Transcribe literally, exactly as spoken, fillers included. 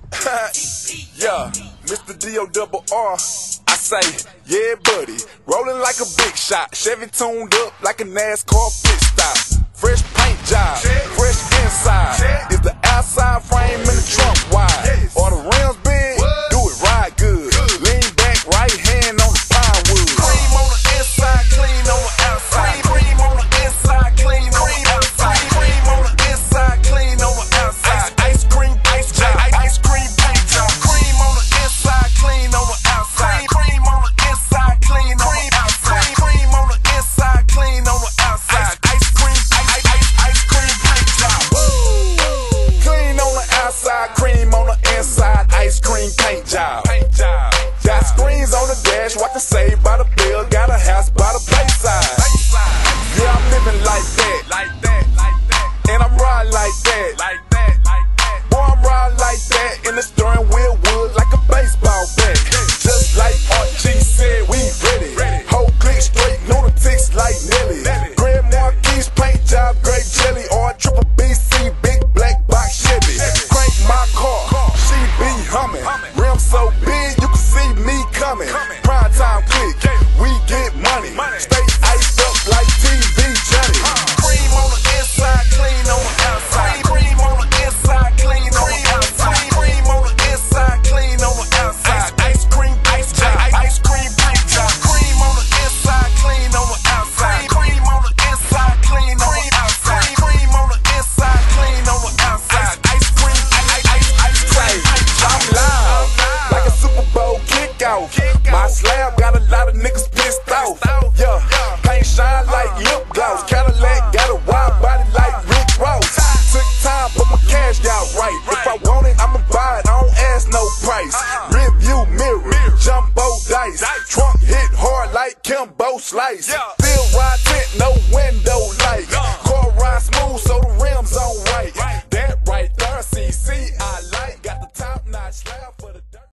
Yeah, Mister D O double R. I say, yeah, buddy. Rolling like a big shot. Chevy tuned up like a NASCAR pit stop. Fresh paint job, fresh inside. Is the outside frame in the trunk wide? Or the rims big? Do it right good. Lean back, right hand on the pine wood. Cream on the inside, clean on the outside. Cream on the inside, clean on the outside. Cream on the inside, clean on the outside. Ice cream, ice job, ice cream paint job. Cream on the inside, clean on the outside. Cream on the inside, clean on the outside. Cream on the inside, clean on the outside. Ice cream, ice, ice, ice cream paint job. Clean on the outside, cream on the inside. Ice cream paint job. Got screens on the dash, watch the save by the bill. Got a house by the bayside. Yeah, I'm living like that, like that, like that. And I'm riding like that, like that, like that. Boy, I'm riding like that. In the steering wheel wood like a baseball bat. Just like R G said, we ready. Whole click straight, lunatics like Nelly. Grand Marquis paint job, great jelly. Or triple B C, big black box Chevy. Crank my car, she be humming. Rim so big, you can see me coming. Prime time click, we get money. Stay iced up like T V Johnny. Cream on the inside, clean on the outside. Cream on the inside, clean on the outside. Cream on the inside, clean on the outside. Ice cream, ice job, ice cream paint job. Cream on the inside, clean on the outside. Cream on the inside, clean on the outside. Cream on the inside, clean on the outside. Ice cream, ice, ice, ice cream. I'm loud, like a Super Bowl kickoff. My slab got a lot of niggas pissed off. Yeah, paint shine like lip gloss. Cadillac got a wide body like Rick Ross. Took time, put my cash out right. If I want it, I'ma buy it. I don't ask no price. Rear view mirror, jumbo dice. Trunk hit hard like Kimbo Slice. Still ride tent, no window light. Car ride smooth, so